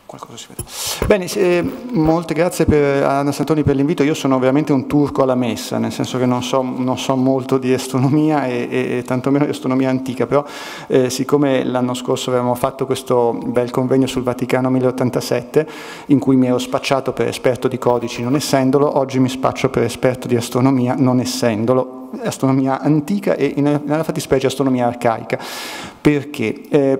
Qualcosa si vede. Bene, molte grazie a Santoni per l'invito. Io sono veramente un turco alla messa, nel senso che non so molto di astronomia e tantomeno di astronomia antica, però siccome l'anno scorso avevamo fatto questo bel convegno sul Vaticano 1087, in cui mi ero spacciato per esperto di codici non essendolo, oggi mi spaccio per esperto di astronomia non essendolo, astronomia antica e nella fattispecie astronomia arcaica. Perché?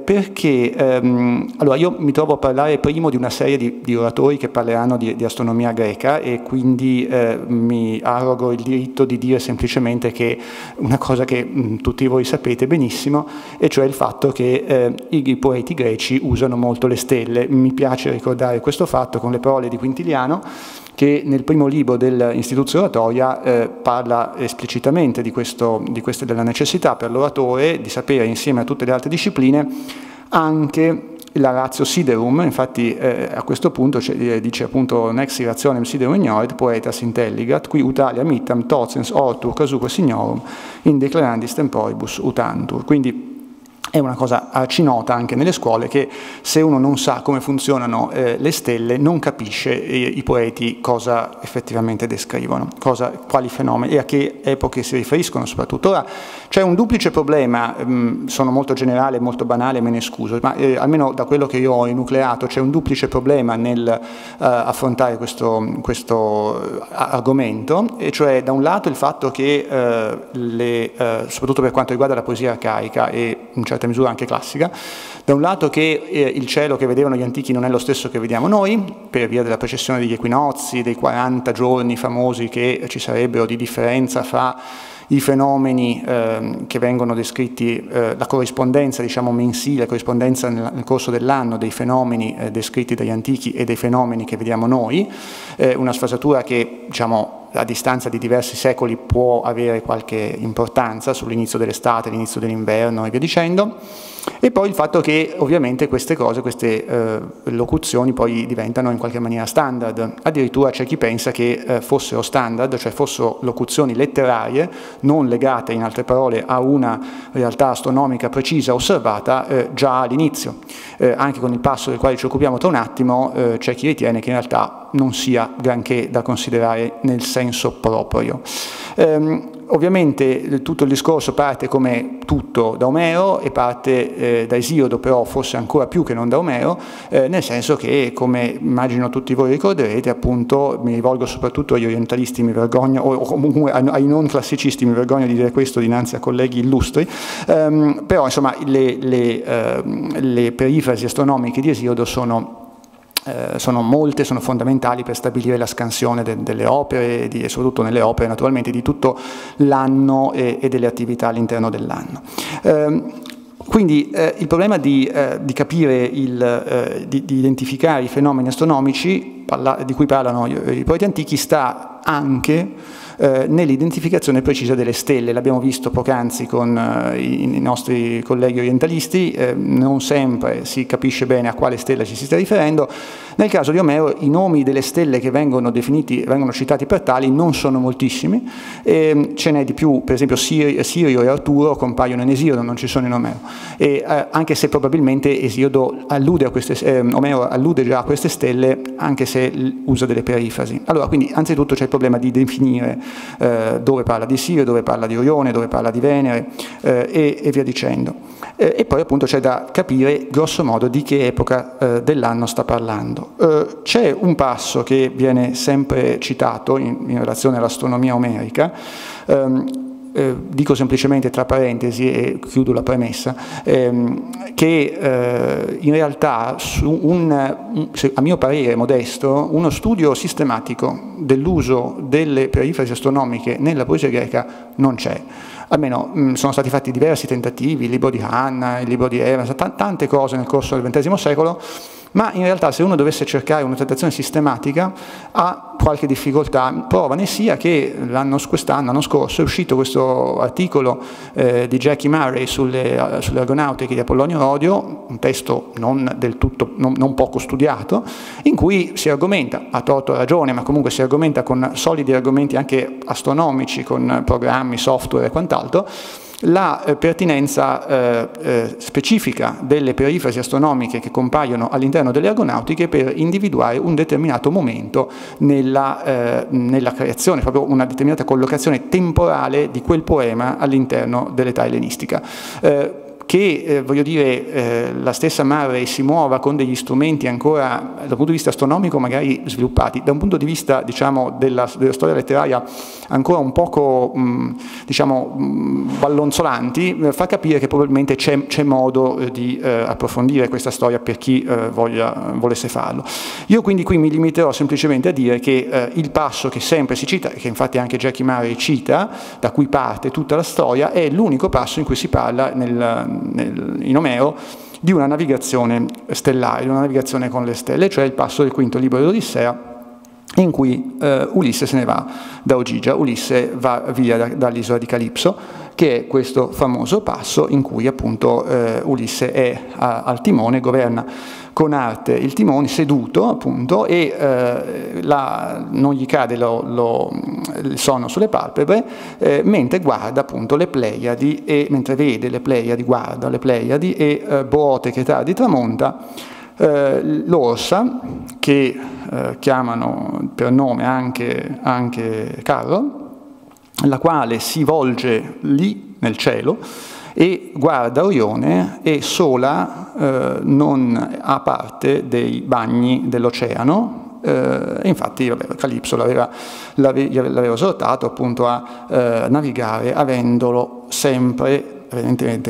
Allora io mi trovo a parlare primo di una serie di oratori che parleranno di astronomia greca e quindi mi arrogo il diritto di dire semplicemente che una cosa che tutti voi sapete benissimo, e cioè il fatto che i poeti greci usano molto le stelle. Mi piace ricordare questo fatto con le parole di Quintiliano, che nel primo libro dell'Instituzio Oratoria parla esplicitamente della necessità per l'oratore di sapere insieme a tutte le altre discipline anche la ratio siderum. Infatti a questo punto dice appunto nex rationem siderum ignoret poetas intelligat qui utalia mittam tocens ortur casuque signorum in declarandis temporibus utantur. Quindi è una cosa arcinota anche nelle scuole che se uno non sa come funzionano le stelle non capisce i poeti cosa effettivamente descrivono, quali fenomeni e a che epoche si riferiscono soprattutto. Ora c'è un duplice problema, sono molto generale, molto banale, me ne scuso, ma almeno da quello che io ho enucleato c'è un duplice problema nel affrontare questo argomento, e cioè da un lato il fatto che soprattutto per quanto riguarda la poesia arcaica e in certa misura anche classica, da un lato che il cielo che vedevano gli antichi non è lo stesso che vediamo noi, per via della precessione degli equinozi, dei 40 giorni famosi che ci sarebbero di differenza fra i fenomeni che vengono descritti, la corrispondenza diciamo mensile, la corrispondenza nel corso dell'anno dei fenomeni descritti dagli antichi e dei fenomeni che vediamo noi, una sfasatura che diciamo a distanza di diversi secoli può avere qualche importanza sull'inizio dell'estate, l'inizio dell'inverno e via dicendo, e poi il fatto che ovviamente queste cose, queste locuzioni poi diventano in qualche maniera standard. Addirittura c'è chi pensa che fossero standard, cioè fossero locuzioni letterarie non legate in altre parole a una realtà astronomica precisa osservata già all'inizio. Anche con il passo del quale ci occupiamo tra un attimo c'è chi ritiene che in realtà non sia granché da considerare nel senso proprio. Ovviamente tutto il discorso parte come tutto da Omero e parte da Esiodo, però forse ancora più che non da Omero, nel senso che, come immagino tutti voi ricorderete, appunto, mi rivolgo soprattutto agli orientalisti, mi vergogno, o comunque ai non classicisti, mi vergogno di dire questo dinanzi a colleghi illustri, però insomma le perifrasi astronomiche di Esiodo sono molte, sono fondamentali per stabilire la scansione delle opere e soprattutto nelle opere naturalmente di tutto l'anno e delle attività all'interno dell'anno. Quindi il problema di capire, di identificare i fenomeni astronomici di cui parlano i poeti antichi sta anche nell'identificazione precisa delle stelle. L'abbiamo visto poc'anzi con i nostri colleghi orientalisti, non sempre si capisce bene a quale stella ci si sta riferendo. Nel caso di Omero i nomi delle stelle che vengono citati per tali non sono moltissimi, ce n'è di più, per esempio Sirio e Arturo compaiono in Esiodo, non ci sono in Omero, e anche se probabilmente Omero allude già a queste stelle, anche se usa delle perifrasi. Allora, quindi anzitutto c'è il problema di definire dove parla di Sirio, dove parla di Orione, dove parla di Venere e via dicendo. E poi appunto c'è da capire grosso modo di che epoca dell'anno sta parlando. C'è un passo che viene sempre citato in relazione all'astronomia omerica, dico semplicemente tra parentesi e chiudo la premessa, che in realtà a mio parere modesto, uno studio sistematico dell'uso delle perifrasi astronomiche nella poesia greca non c'è. Almeno sono stati fatti diversi tentativi, il libro di Hanna, il libro di Evans, tante cose nel corso del XX secolo, ma in realtà se uno dovesse cercare una trattazione sistematica ha qualche difficoltà. Prova ne sia che l'anno scorso è uscito questo articolo di Jackie Murray sulle argonautiche di Apollonio Rodio, un testo non poco studiato, in cui si argomenta, a torto o ragione, ma comunque si argomenta con solidi argomenti anche astronomici, con programmi, software e quant'altro, la pertinenza specifica delle perifrasi astronomiche che compaiono all'interno delle argonautiche per individuare un determinato momento nella creazione, proprio una determinata collocazione temporale di quel poema all'interno dell'età ellenistica. Che voglio dire, la stessa Murray si muova con degli strumenti ancora dal punto di vista astronomico magari sviluppati, da un punto di vista diciamo della storia letteraria ancora un poco diciamo ballonzolanti, fa capire che probabilmente c'è modo di approfondire questa storia per chi volesse farlo. Io quindi qui mi limiterò semplicemente a dire che il passo che sempre si cita, che infatti anche Jackie Murray cita, da cui parte tutta la storia, è l'unico passo in cui si parla in Omero di una navigazione stellare, di una navigazione con le stelle, cioè il passo del quinto libro dell'Odissea, in cui Ulisse se ne va da Ogygia, Ulisse va via dall'isola di Calipso, che è questo famoso passo in cui appunto Ulisse è al timone, governa con arte il timone, seduto appunto, e non gli cade il sonno sulle palpebre, mentre guarda appunto le Pleiadi, e mentre vede le Pleiadi, guarda le Pleiadi, e Boote che tardi tramonta, l'Orsa, che chiamano per nome anche Carro, la quale si volge lì nel cielo e guarda Orione, e sola, non a parte dei bagni dell'oceano. Infatti Calipso l'aveva esortato appunto a navigare avendolo sempre evidentemente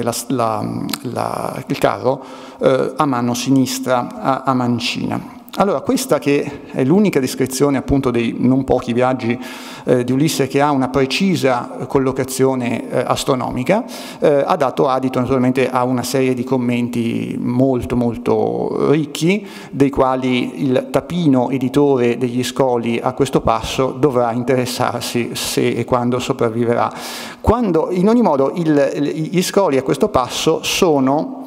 il carro a mano sinistra, a mancina. Allora, questa che è l'unica descrizione appunto dei non pochi viaggi di Ulisse che ha una precisa collocazione astronomica, ha dato adito naturalmente a una serie di commenti molto molto ricchi, dei quali il tapino editore degli Scoli a questo passo dovrà interessarsi se e quando sopravviverà. In ogni modo gli Scoli a questo passo sono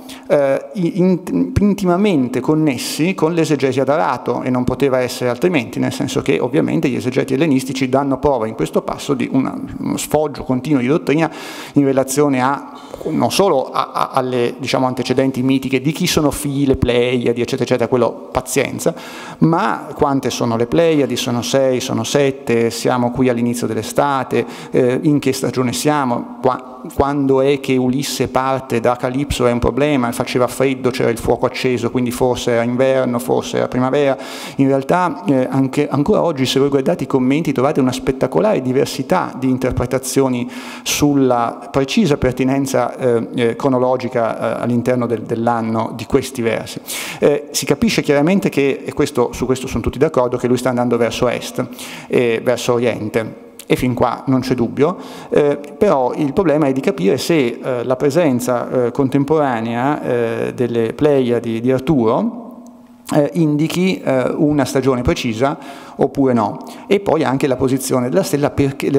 intimamente connessi con l'esegesi ad Arato, e non poteva essere altrimenti, nel senso che ovviamente gli esegeti ellenistici danno prova in questo passo di uno sfoggio continuo di dottrina in relazione non solo alle diciamo antecedenti mitiche di chi sono figli le Pleiadi, eccetera eccetera, quello pazienza, ma quante sono le Pleiadi? Sono 6, sono 7, siamo qui all'inizio dell'estate, in che stagione siamo? Quando è che Ulisse parte da Calipso è un problema, faceva freddo, c'era il fuoco acceso, quindi forse era inverno, forse era primavera. In realtà ancora oggi, se voi guardate i commenti, trovate una spettacolare diversità di interpretazioni sulla precisa pertinenza cronologica all'interno dell'anno di questi versi. Si capisce chiaramente che, e su questo sono tutti d'accordo, che lui sta andando verso est, verso oriente, e fin qua non c'è dubbio, però il problema è di capire se la presenza contemporanea delle Pleiadi di Arturo indichi una stagione precisa oppure no, e poi anche la posizione della stella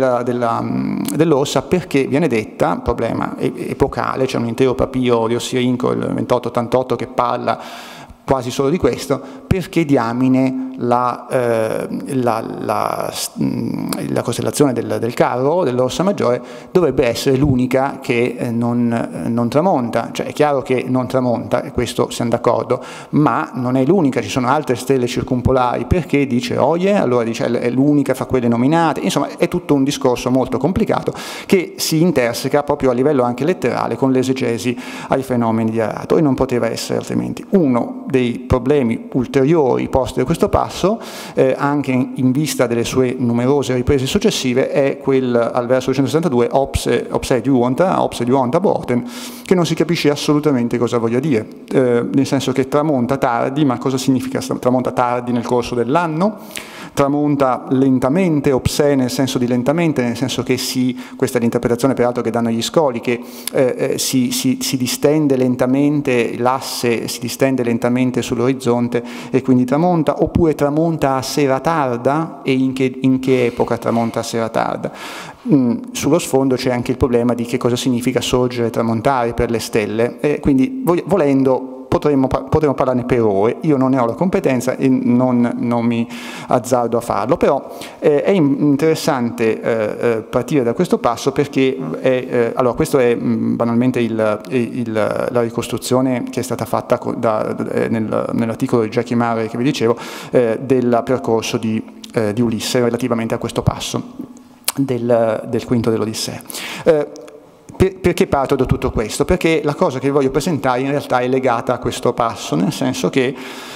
dell'Orsa, perché viene detta, problema epocale, c'è un intero papiro di Ossirinco, il 2888, che parla quasi solo di questo, perché diamine la costellazione del Carro, dell'Orsa Maggiore, dovrebbe essere l'unica che non tramonta. Cioè è chiaro che non tramonta, e questo siamo d'accordo, ma non è l'unica, ci sono altre stelle circumpolari, perché dice Oie, allora dice è l'unica fra quelle nominate. Insomma, è tutto un discorso molto complicato che si interseca proprio a livello anche letterale con l'esegesi ai fenomeni di Arato, e non poteva essere altrimenti. Uno dei problemi ulteriori posti da questo passo, anche in vista delle sue numerose riprese successive, è quel al verso 262 opse duonta boten, che non si capisce assolutamente cosa voglia dire, nel senso che tramonta tardi, ma cosa significa tramonta tardi nel corso dell'anno? Tramonta lentamente, opse nel senso di lentamente, nel senso che questa è l'interpretazione peraltro che danno gli Scoli, che si distende lentamente, l'asse si distende lentamente sull'orizzonte e quindi tramonta, oppure tramonta a sera tarda, e in che epoca tramonta a sera tarda? Sullo sfondo c'è anche il problema di che cosa significa sorgere e tramontare per le stelle, quindi volendo potremmo parlarne per ore, io non ne ho la competenza e non mi azzardo a farlo, però è interessante partire da questo passo perché allora questo è banalmente la ricostruzione che è stata fatta nell'articolo di Jackie Murray che vi dicevo del percorso di Ulisse relativamente a questo passo del quinto dell'Odissea. Perché parto da tutto questo? Perché la cosa che vi voglio presentare in realtà è legata a questo passo, nel senso che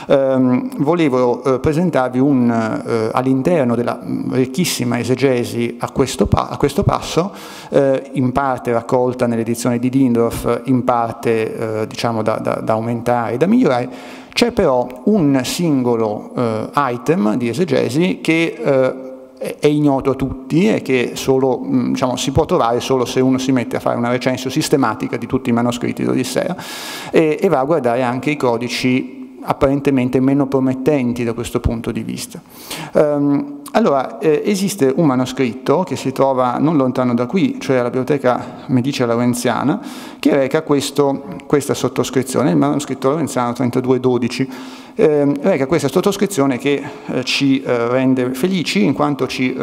volevo presentarvi all'interno della ricchissima esegesi a questo passo, in parte raccolta nell'edizione di Dindorf, in parte diciamo da aumentare e da migliorare. C'è però un singolo item di esegesi che è ignoto a tutti e che solo, diciamo, si può trovare solo se uno si mette a fare una recensione sistematica di tutti i manoscritti dell'Odissea e va a guardare anche i codici apparentemente meno promettenti da questo punto di vista. Allora, esiste un manoscritto che si trova non lontano da qui, cioè alla Biblioteca Medicea Laurenziana, che reca questa sottoscrizione, il manoscritto laurenziano 3212. Reca questa sottoscrizione che ci rende felici in quanto ci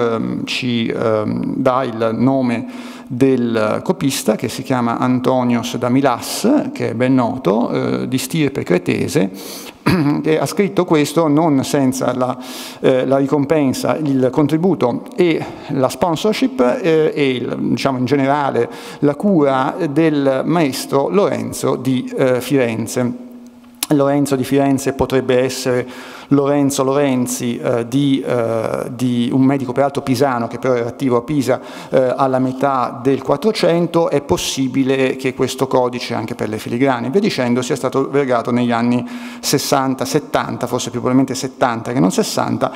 dà il nome del copista, che si chiama Antonios da Milas, che è ben noto, di stirpe cretese, che ha scritto questo non senza la ricompensa, il contributo e la sponsorship diciamo in generale la cura del maestro Lorenzo di Firenze. Lorenzo di Firenze potrebbe essere Lorenzo Lorenzi, di un medico peraltro pisano che però era attivo a Pisa alla metà del 400. È possibile che questo codice, anche per le filigrane e via dicendo, sia stato vergato negli anni 60-70, forse più probabilmente 70 che non 60,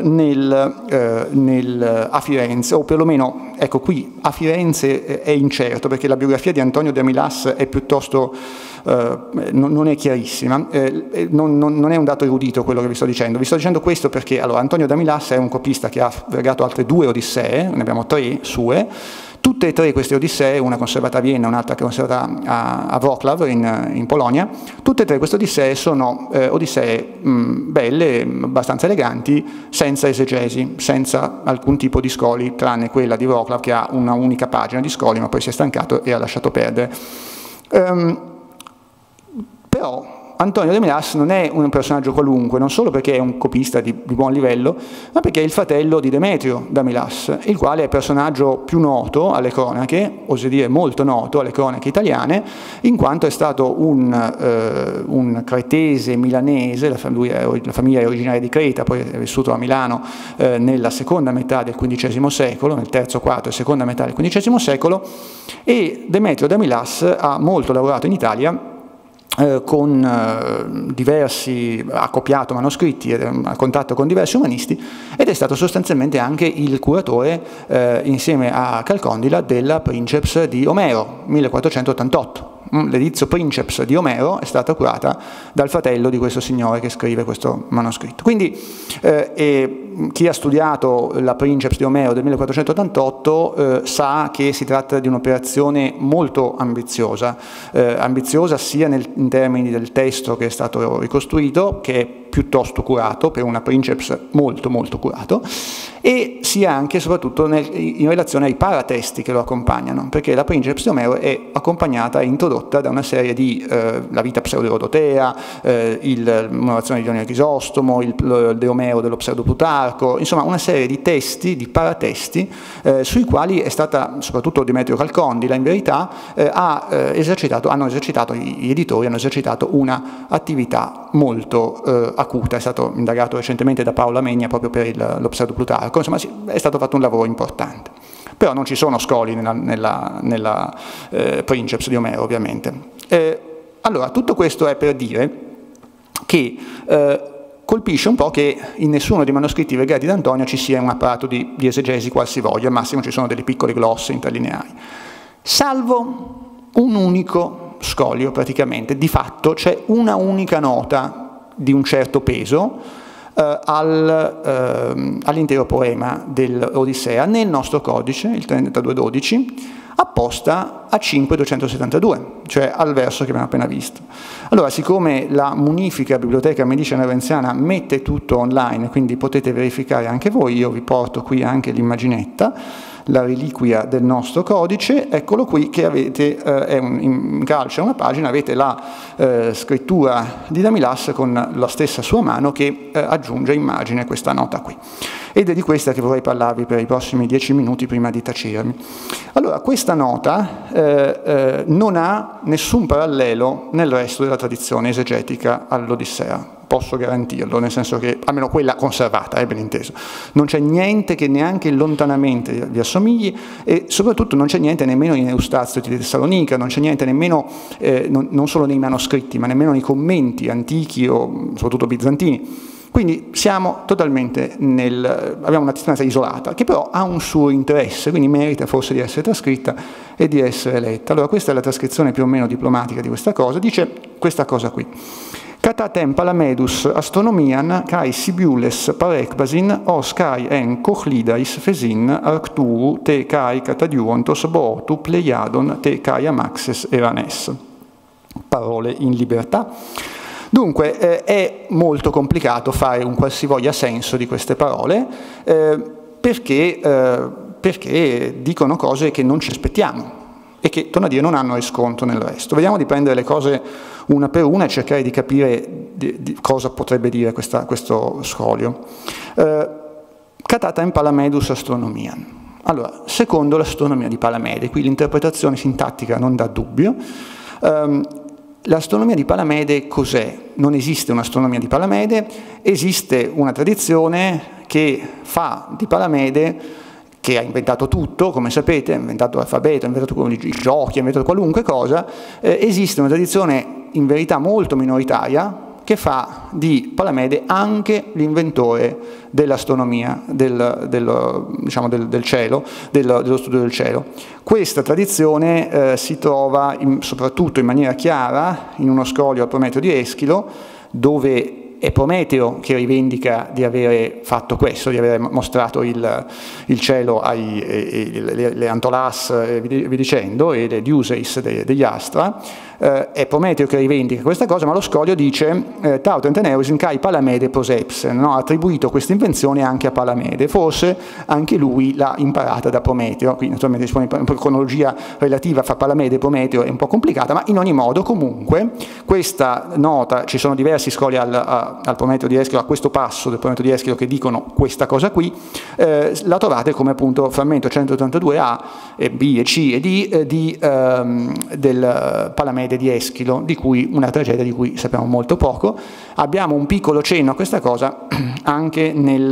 a Firenze, o perlomeno, ecco qui, a Firenze è incerto, perché la biografia di Antonio de Milas è piuttosto, non è chiarissima, non è un dato erudito quello che vi sto dicendo. Vi sto dicendo questo perché allora, Antonio da Milas è un copista che ha vergato altre 2 Odissee, ne abbiamo 3 sue, tutte e 3 queste Odissee, una conservata a Vienna, un'altra conservata a Wrocław in Polonia, tutte e 3 queste Odissee sono Odissee belle, abbastanza eleganti, senza esegesi, senza alcun tipo di scoli, tranne quella di Wrocław che ha una unica pagina di scoli, ma poi si è stancato e ha lasciato perdere. Però Antonio de Milas non è un personaggio qualunque, non solo perché è un copista di buon livello, ma perché è il fratello di Demetrio da Milas, il quale è il personaggio più noto alle cronache, oserei dire molto noto alle cronache italiane, in quanto è stato un cretese milanese, la famiglia è originaria di Creta, poi è vissuto a Milano nella seconda metà del XV secolo, nel terzo, quarto e seconda metà del XV secolo, e Demetrio da Milas ha molto lavorato in Italia con ha copiato manoscritti, a contatto con diversi umanisti, ed è stato sostanzialmente anche il curatore insieme a Calcondila della Princeps di Omero, 1488. L'edizio Princeps di Omero è stata curata dal fratello di questo signore che scrive questo manoscritto. Quindi chi ha studiato la Princeps di Omero del 1488 sa che si tratta di un'operazione molto ambiziosa, ambiziosa sia in termini del testo che è stato ricostruito, che è piuttosto curato, per una Princeps molto molto curato, e sia anche e soprattutto in relazione ai paratesti che lo accompagnano, perché la Princeps di Omero è accompagnata e introdotta da una serie di la vita pseudo-erodotea, l'onorazione di Dionne Crisostomo, il De Omero dello pseudo-Plutarco, insomma una serie di testi, di paratesti, sui quali è stata, soprattutto Demetrio Calcondila in verità, gli editori hanno esercitato una attività molto acuta. È stato indagato recentemente da Paola Megna proprio per lo pseudo-Plutarco, insomma è stato fatto un lavoro importante. Però non ci sono scoli nella Princeps di Omero, ovviamente. Allora, tutto questo è per dire che colpisce un po' che in nessuno dei manoscritti vergati da Antonio ci sia un apparato di esegesi qualsivoglia, al massimo ci sono delle piccole glosse interlineari, salvo un unico scolio praticamente. Di fatto c'è una unica nota di un certo peso all'intero poema dell'Odissea nel nostro codice, il 3212, apposta a 5.272, cioè al verso che abbiamo appena visto. Allora, siccome la munifica Biblioteca Medicea Nervenziana mette tutto online, quindi potete verificare anche voi, io vi porto qui anche l'immaginetta, la reliquia del nostro codice, eccolo qui che avete, in calce a una pagina, avete la scrittura di Damilas con la stessa sua mano che aggiunge immagine questa nota qui. Ed è di questa che vorrei parlarvi per i prossimi 10 minuti prima di tacirmi. Allora, questa nota non ha nessun parallelo nel resto della tradizione esegetica all'Odissea. Posso garantirlo, nel senso che, almeno quella conservata, ben inteso. Non c'è niente che neanche lontanamente vi assomigli e soprattutto non c'è niente nemmeno in Eustazio di Tessalonica, non c'è niente nemmeno, non solo nei manoscritti, ma nemmeno nei commenti antichi o soprattutto bizantini. Quindi siamo totalmente abbiamo una testimonianza isolata, che però ha un suo interesse, quindi merita forse di essere trascritta e di essere letta. Allora questa è la trascrizione più o meno diplomatica di questa cosa, dice questa cosa qui. Catatem palamedus astronomian kai sibiules parekbasin os kai en cochlidais fesin arcturu te kai catadiuontos bootu pleiadon te kai amaxes eranes. Parole in libertà. Dunque è molto complicato fare un qualsivoglia senso di queste parole perché dicono cose che non ci aspettiamo e che, torno a dire, non hanno riscontro nel resto. Vediamo di prendere le cose una per una e cercare di capire cosa potrebbe dire questo scolio. Catatem palamedus astronomian. Allora, secondo l'astronomia di Palamede, qui l'interpretazione sintattica non dà dubbio. L'astronomia di Palamede cos'è? Non esiste un'astronomia di Palamede, esiste una tradizione che fa di Palamede, che ha inventato tutto, come sapete, ha inventato l'alfabeto, ha inventato i giochi, ha inventato qualunque cosa, esiste una tradizione in verità molto minoritaria che fa di Palamede anche l'inventore dell'astronomia, diciamo del cielo, dello studio del cielo. Questa tradizione si trova soprattutto in maniera chiara in uno scolio al Prometeo di Eschilo, dove è Prometeo che rivendica di avere fatto questo, di aver mostrato il cielo le Antolas e via dicendo, e le Diuseis degli Astra. È Prometeo che rivendica questa cosa, ma lo scolio dice Tautem teneusin kai Palamede prosepsen, no? Ha attribuito questa invenzione anche a Palamede, forse anche lui l'ha imparata da Prometeo, quindi naturalmente una cronologia relativa fra Palamede e Prometeo è un po' complicata, ma in ogni modo comunque questa nota, ci sono diversi scoli al Prometeo di Eschilo, a questo passo del Prometeo di Eschilo che dicono questa cosa qui, la trovate come appunto frammento 182A, B e C e D del Palamede di Eschilo, di cui una tragedia di cui sappiamo molto poco. Abbiamo un piccolo cenno a questa cosa anche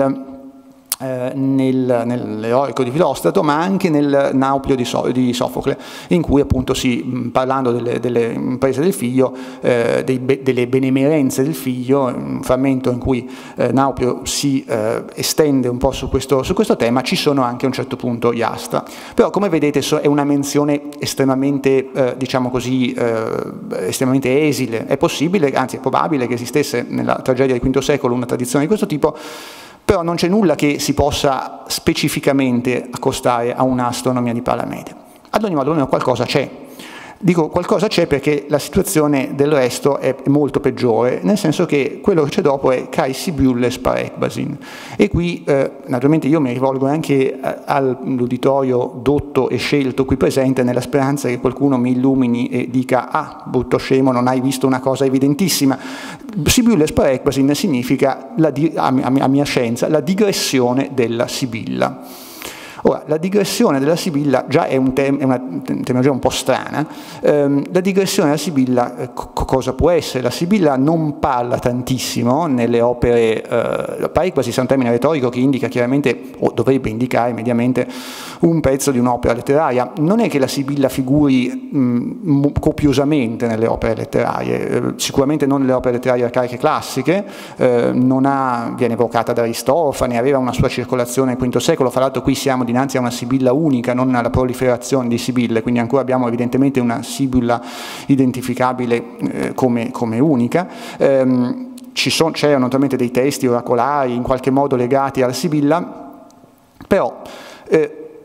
nell'Eroico di Filostrato, ma anche nel Nauplio di Sofocle, in cui appunto parlando delle imprese del figlio, delle benemerenze del figlio, un frammento in cui Nauplio si estende un po' su questo tema, ci sono anche a un certo punto gli Astra. Però come vedete è una menzione estremamente, diciamo così, estremamente esile. È possibile, anzi è probabile che esistesse nella tragedia del V secolo una tradizione di questo tipo, però non c'è nulla che si possa specificamente accostare a un'astronomia di Palamede. Ad ogni modo, almeno qualcosa c'è. Dico qualcosa c'è perché la situazione del resto è molto peggiore, nel senso che quello che c'è dopo è kai sibiules parekbasin. E qui naturalmente io mi rivolgo anche all'uditorio dotto e scelto qui presente, nella speranza che qualcuno mi illumini e dica ah, brutto scemo, non hai visto una cosa evidentissima. Sibiules parekbasin significa, a mia scienza, la digressione della Sibilla. Ora, la digressione della Sibilla già è una terminologia un po' strana. La digressione della Sibilla cosa può essere? La Sibilla non parla tantissimo nelle opere, parekbasi è un termine retorico che indica chiaramente, o dovrebbe indicare mediamente, un pezzo di un'opera letteraria. Non è che la Sibilla figuri copiosamente nelle opere letterarie, sicuramente non nelle opere letterarie arcaiche classiche, viene evocata da Aristofane, aveva una sua circolazione nel V secolo, fra l'altro qui siamo dinanzi a una sibilla unica, non alla proliferazione di sibille, quindi ancora abbiamo evidentemente una sibilla identificabile come unica. C'erano naturalmente dei testi oracolari in qualche modo legati alla sibilla, però per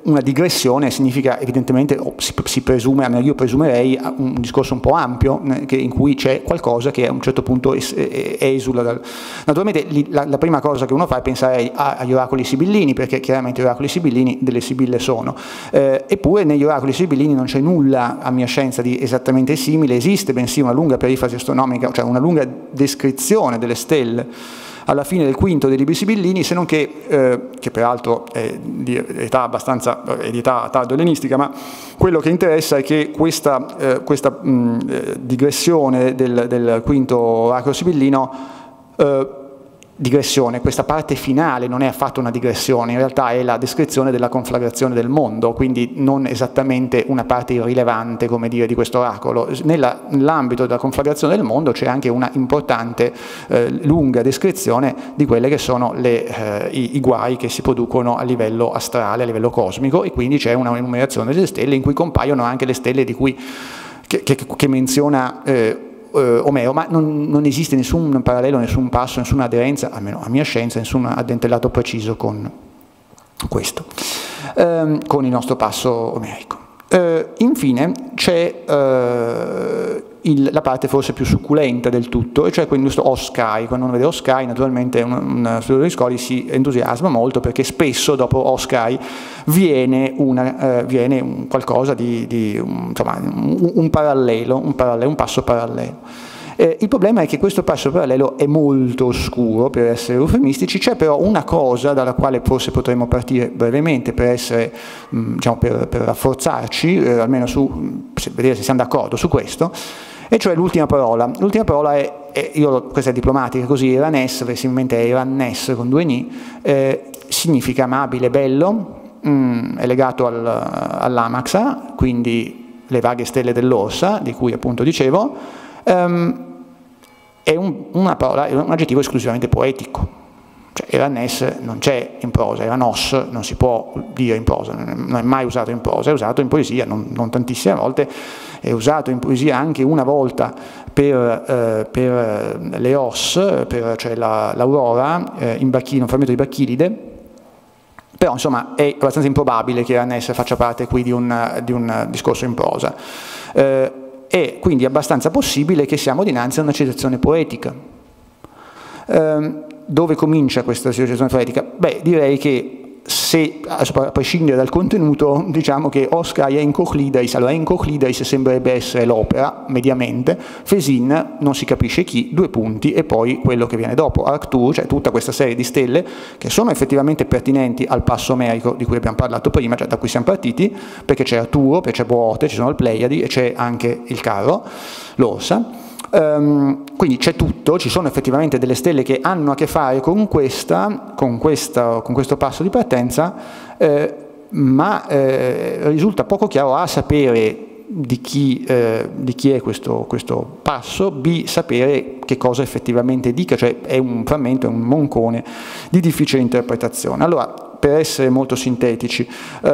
una digressione significa evidentemente, si presume, almeno io presumerei, un discorso un po' ampio in cui c'è qualcosa che a un certo punto esula naturalmente la prima cosa che uno fa è pensare agli oracoli sibillini, perché chiaramente gli oracoli sibillini delle sibille sono, eppure negli oracoli sibillini non c'è nulla a mia scienza di esattamente simile, esiste bensì una lunga perifrasi astronomica, cioè una lunga descrizione delle stelle alla fine del quinto dei libri sibillini, se non che peraltro è di età abbastanza di età tardo-ellenistica, ma quello che interessa è che questa digressione del quinto oracolo sibillino, digressione, questa parte finale non è affatto una digressione, in realtà è la descrizione della conflagrazione del mondo, quindi non esattamente una parte irrilevante, come dire, di questo oracolo. Nell'ambito della conflagrazione del mondo c'è anche una importante, lunga descrizione di quelle che sono i guai che si producono a livello astrale, a livello cosmico, e quindi c'è una enumerazione delle stelle in cui compaiono anche le stelle di cui che menziona Omero, ma non esiste nessun parallelo, nessun passo, nessuna aderenza, almeno a mia scienza, nessun addentellato preciso con questo, con il nostro passo omerico. Infine c'è la parte forse più succulenta del tutto, e cioè questo Oskai. Quando uno vede Oskai, naturalmente un studiatore di Scoli si entusiasma molto, perché spesso dopo Oskai viene qualcosa insomma, un parallelo, un passo parallelo. Il problema è che questo passo parallelo è molto oscuro, per essere eufemistici. C'è però una cosa dalla quale forse potremmo partire brevemente per essere, diciamo, per rafforzarci, almeno per vedere se siamo d'accordo su questo, e cioè l'ultima parola. L'ultima parola questa è diplomatica, così, Eranes, verosimilmente è Eranes con 2 N, significa amabile, bello, è legato all'Amaxa, quindi le vaghe stelle dell'Orsa, di cui appunto dicevo. È un aggettivo esclusivamente poetico, cioè Eranes non c'è in prosa, Eranos non si può dire in prosa, non è mai usato in prosa, è usato in poesia, non tantissime volte, è usato in poesia anche una volta per l'Eos, cioè l'aurora, un frammento di Bacchilide, però insomma è abbastanza improbabile che Eranes faccia parte qui di un discorso in prosa. È quindi abbastanza possibile che siamo dinanzi a una citazione poetica. Dove comincia questa citazione poetica? Beh, direi che, a prescindere dal contenuto, diciamo che Oskai è in Cochlidais. Allora, in Cochlidais sembrerebbe essere l'opera, mediamente, Fesin, non si capisce chi, 2 punti, e poi quello che viene dopo, Arctur, cioè tutta questa serie di stelle che sono effettivamente pertinenti al passo omerico di cui abbiamo parlato prima, cioè da cui siamo partiti, perché c'è Arturo, perché c'è Boote, ci sono il Pleiadi e c'è anche il carro, l'Orsa. Quindi c'è tutto, ci sono effettivamente delle stelle che hanno a che fare con questo passo di partenza, ma risulta poco chiaro, A, sapere di chi è questo passo, B, sapere che cosa effettivamente dica, cioè è un frammento, è un moncone di difficile interpretazione. Allora, per essere molto sintetici,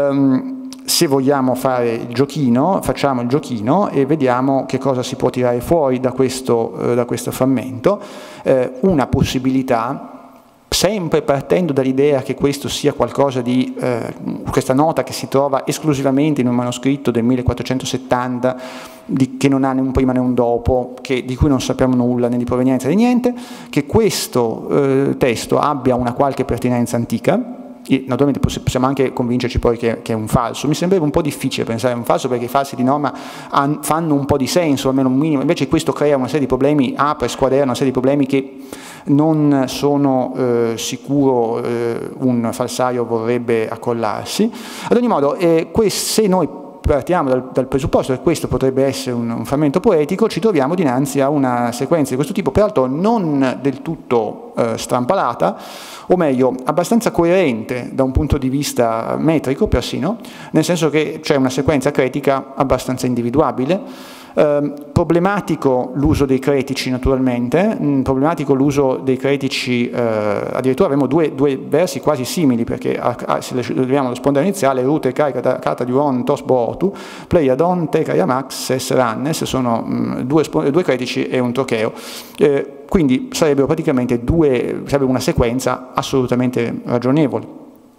se vogliamo fare il giochino, facciamo il giochino e vediamo che cosa si può tirare fuori da questo frammento. Una possibilità, sempre partendo dall'idea che questo sia qualcosa di, questa nota che si trova esclusivamente in un manoscritto del 1470, che non ha né un prima né un dopo, di cui non sappiamo nulla né di provenienza né niente, che questo testo abbia una qualche pertinenza antica. Naturalmente possiamo anche convincerci poi che è un falso. Mi sembrerebbe un po' difficile pensare a un falso, perché i falsi di norma fanno un po' di senso, almeno un minimo, invece questo crea una serie di problemi, apre, squadera una serie di problemi che non sono sicuro un falsario vorrebbe accollarsi. Ad ogni modo, se noi partiamo dal presupposto che questo potrebbe essere un frammento poetico, ci troviamo dinanzi a una sequenza di questo tipo, peraltro non del tutto strampalata, o meglio, abbastanza coerente da un punto di vista metrico persino, nel senso che c'è una sequenza cretica abbastanza individuabile. Problematico l'uso dei cretici, naturalmente, problematico l'uso dei cretici, addirittura abbiamo due versi quasi simili, perché se leviamo lo spondere iniziale, Rute Cata Diuron Tos Botu, Pleiadon Te Max Es Rannes, sono due cretici e un trocheo. Quindi sarebbero praticamente sarebbe una sequenza assolutamente ragionevole.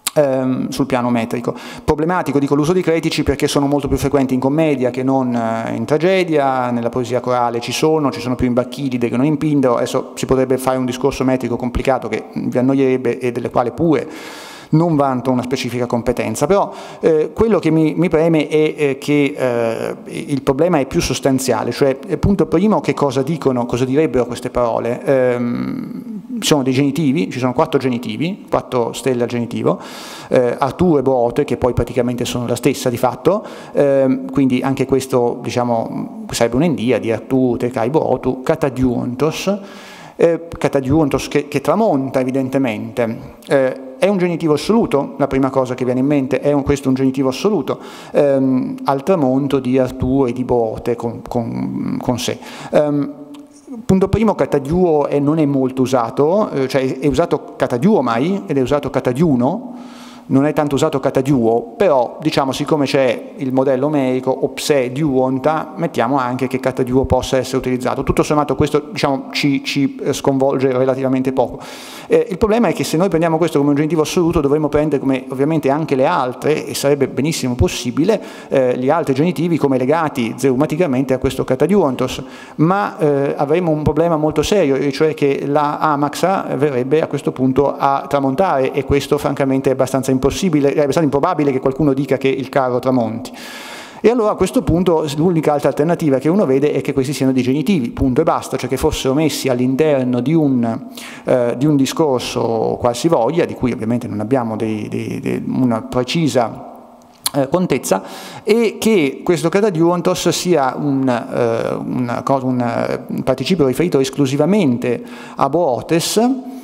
sul piano metrico. Problematico, dico, l'uso di cretici perché sono molto più frequenti in commedia che non in tragedia, nella poesia corale ci sono più in Bacchilide che non in Pindaro. Adesso si potrebbe fare un discorso metrico complicato che vi annoierebbe e delle quali pure non vanto una specifica competenza, però quello che mi preme è che il problema è più sostanziale, cioè punto primo, che cosa dicono, cosa direbbero queste parole. Sono dei genitivi, ci sono 4 genitivi, 4 stelle al genitivo, Artù e Boote, che poi praticamente sono la stessa di fatto, quindi anche questo, diciamo, sarebbe un'endiadi, Artù, Tecai, Bootu, Catadiuontos, che tramonta evidentemente. È un genitivo assoluto, la prima cosa che viene in mente, questo un genitivo assoluto, al tramonto di Artù e di Boote con sé. Punto primo, catadiuo non è molto usato, cioè è usato catadiuo mai, ed è usato catadiuno, non è tanto usato catadiuo, però diciamo siccome c'è il modello omerico opse diuonta, mettiamo anche che catadiuo possa essere utilizzato. Tutto sommato questo, diciamo, ci sconvolge relativamente poco. Il problema è che se noi prendiamo questo come un genitivo assoluto dovremmo prendere come ovviamente anche le altre, e sarebbe benissimo possibile, gli altri genitivi come legati zeumaticamente a questo catadiuontos, ma avremo un problema molto serio, e cioè che la amaxa verrebbe a questo punto a tramontare, e questo francamente è abbastanza impossibile, è abbastanza improbabile che qualcuno dica che il carro tramonti. E allora a questo punto l'unica altra alternativa che uno vede è che questi siano dei genitivi, punto e basta, cioè che fossero messi all'interno di un discorso qualsivoglia, di cui ovviamente non abbiamo una precisa contezza, e che questo catadiuontos sia un participio riferito esclusivamente a Bootes,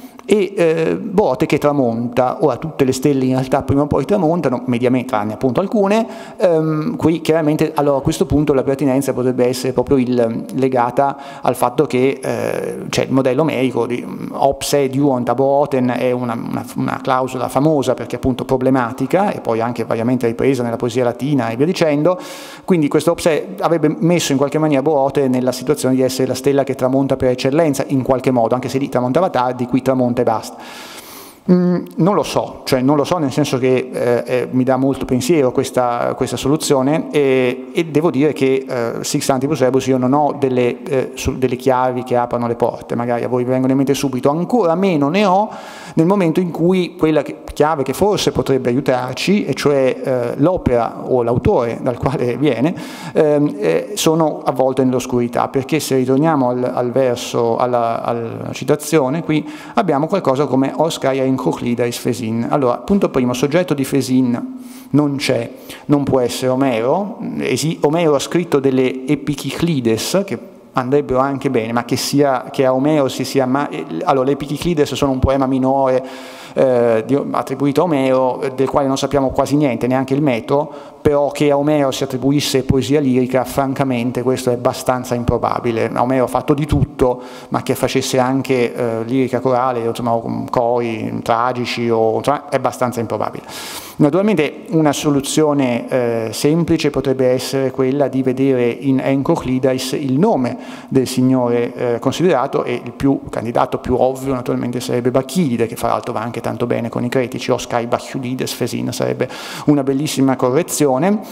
e Boote che tramonta. Ora tutte le stelle in realtà prima o poi tramontano, mediamente, tranne appunto alcune, qui chiaramente allora a questo punto la pertinenza potrebbe essere proprio legata al fatto che c'è il modello omerico di opse diuonta Booten, è una clausola famosa perché appunto problematica, e poi anche variamente ripresa nella poesia latina e via dicendo, quindi questo opse avrebbe messo in qualche maniera Boote nella situazione di essere la stella che tramonta per eccellenza in qualche modo, anche se lì tramontava tardi, qui tramonta e basta. Non lo so, cioè non lo so nel senso che mi dà molto pensiero questa soluzione, e devo dire che Six Antibus Rebus io non ho delle chiavi che aprono le porte, magari a voi vengono in mente subito, ancora meno ne ho nel momento in cui quella chiave che forse potrebbe aiutarci, e cioè l'opera o l'autore dal quale viene, sono avvolte nell'oscurità, perché se ritorniamo al verso, alla citazione, qui abbiamo qualcosa come Oscaia in Cochlidais Fesin. Allora, punto primo, soggetto di Fesin non c'è, non può essere Omero. Omero ha scritto delle Epiciclides che andrebbero anche bene, ma che a Omero si sia... Allora, le Epiciclides sono un poema minore attribuito a Omero, del quale non sappiamo quasi niente, neanche il metro, però che a Omero si attribuisse poesia lirica, francamente questo è abbastanza improbabile. Omero ha fatto di tutto, ma che facesse anche lirica corale, insomma, cori tragici, è abbastanza improbabile. Naturalmente una soluzione semplice potrebbe essere quella di vedere in Encoclidais il nome del signore considerato, e il candidato più ovvio naturalmente sarebbe Bacchilide, che fra l'altro va anche tanto bene con i cretici, Oscai Bacchiulides Fesin sarebbe una bellissima correzione,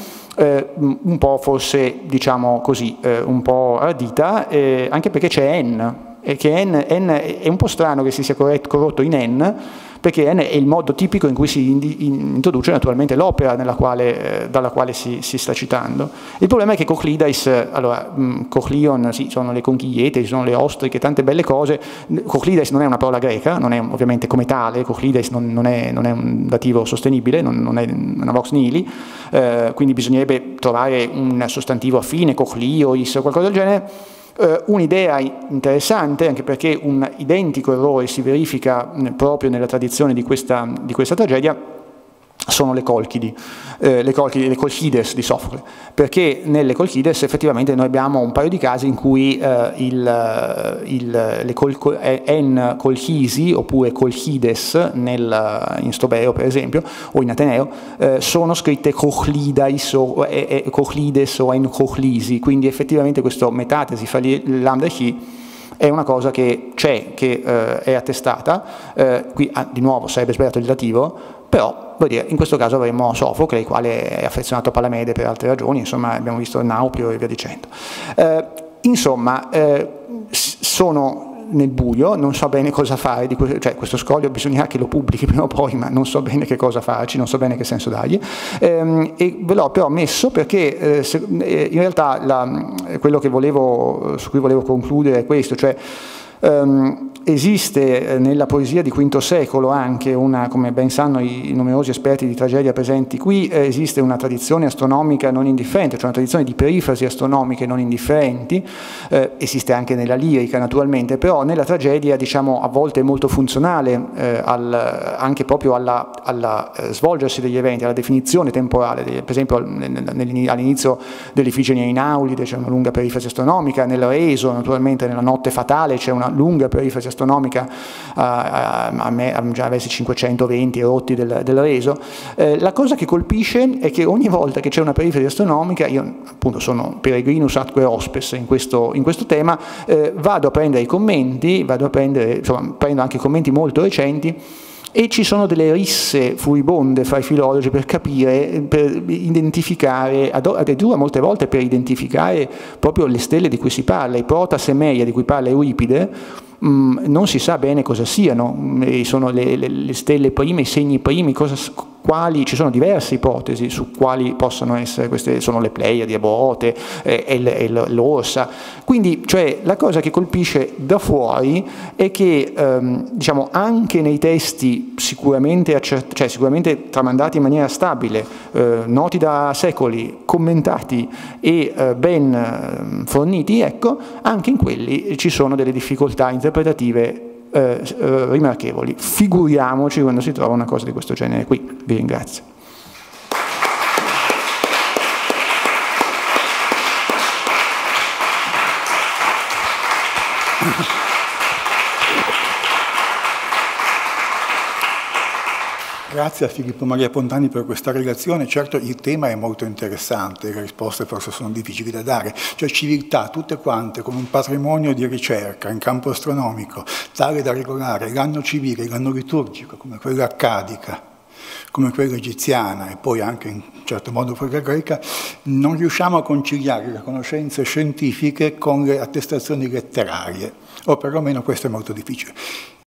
un po' forse diciamo così, un po' ardita, anche perché c'è N, e che N è un po' strano che si sia corrotto in N, perché N è il modo tipico in cui si introduce naturalmente l'opera dalla quale si sta citando. Il problema è che Cochlidais, allora, Cochlion, sì, sono le conchigliette, ci sono le ostriche, tante belle cose. Cochlidais non è una parola greca, non è ovviamente come tale, Cochlidais non è un dativo sostenibile, non è una vox nihili, quindi bisognerebbe trovare un sostantivo affine, Cochliois o qualcosa del genere. Un'idea interessante, anche perché un identico errore si verifica proprio nella tradizione di questa tragedia, sono le Colchidi, le Colchides di Sofocle, perché nelle Colchides effettivamente noi abbiamo un paio di casi in cui N Colchisi oppure Colchides in Stobeo per esempio, o in Ateneo, sono scritte Cochlidais o Cochlides o N Cochlisi, quindi effettivamente questa metatesi fra lambda e chi è una cosa che c'è, che è attestata. Qui di nuovo sarebbe sbagliato il dativo, però vuol dire, in questo caso avremo Sofocle, il quale è affezionato a Palamede per altre ragioni, insomma abbiamo visto Naupio e via dicendo. Insomma, sono nel buio, non so bene cosa fare, cioè questo scoglio bisogna che lo pubblichi prima o poi, ma non so bene che cosa farci, non so bene che senso dargli, e ve l'ho però messo perché in realtà quello che su cui volevo concludere è questo, cioè esiste nella poesia di V secolo anche come ben sanno i numerosi esperti di tragedia presenti qui, esiste una tradizione astronomica non indifferente, cioè una tradizione di perifrasi astronomiche non indifferenti, esiste anche nella lirica naturalmente, però nella tragedia diciamo a volte è molto funzionale anche proprio alla svolgersi degli eventi, alla definizione temporale, per esempio all'inizio dell'Ifigenia in Aulide c'è una lunga perifrasi astronomica, nel Reso naturalmente nella Notte Fatale c'è una lunga perifrasi astronomica già verso i 520 rotti del Reso. La cosa che colpisce è che ogni volta che c'è una perifrasi astronomica, io appunto sono peregrinus atque hospes in questo tema, vado a prendere i commenti, prendo anche commenti molto recenti, e ci sono delle risse furibonde fra i filologi per capire, per identificare, addirittura molte volte per identificare proprio le stelle di cui si parla, i Protasemeia di cui parla Euripide, non si sa bene cosa siano, sono le stelle prime, i segni primi, ci sono diverse ipotesi su quali possono essere queste, sono le Pleiadi, Aboote e l'Orsa. Quindi, cioè, la cosa che colpisce da fuori è che, diciamo, anche nei testi sicuramente tramandati in maniera stabile, noti da secoli, commentati e ben forniti, ecco, anche in quelli ci sono delle difficoltà interpretative rimarchevoli. Figuriamoci quando si trova una cosa di questo genere qui. Vi ringrazio. Grazie a Filippo Maria Pontani per questa relazione. Certo il tema è molto interessante, le risposte forse sono difficili da dare. Cioè civiltà tutte quante come un patrimonio di ricerca in campo astronomico, tale da regolare l'anno civile, l'anno liturgico, come quella accadica, come quella egiziana e poi anche in certo modo quella greca, non riusciamo a conciliare le conoscenze scientifiche con le attestazioni letterarie, o perlomeno questo è molto difficile.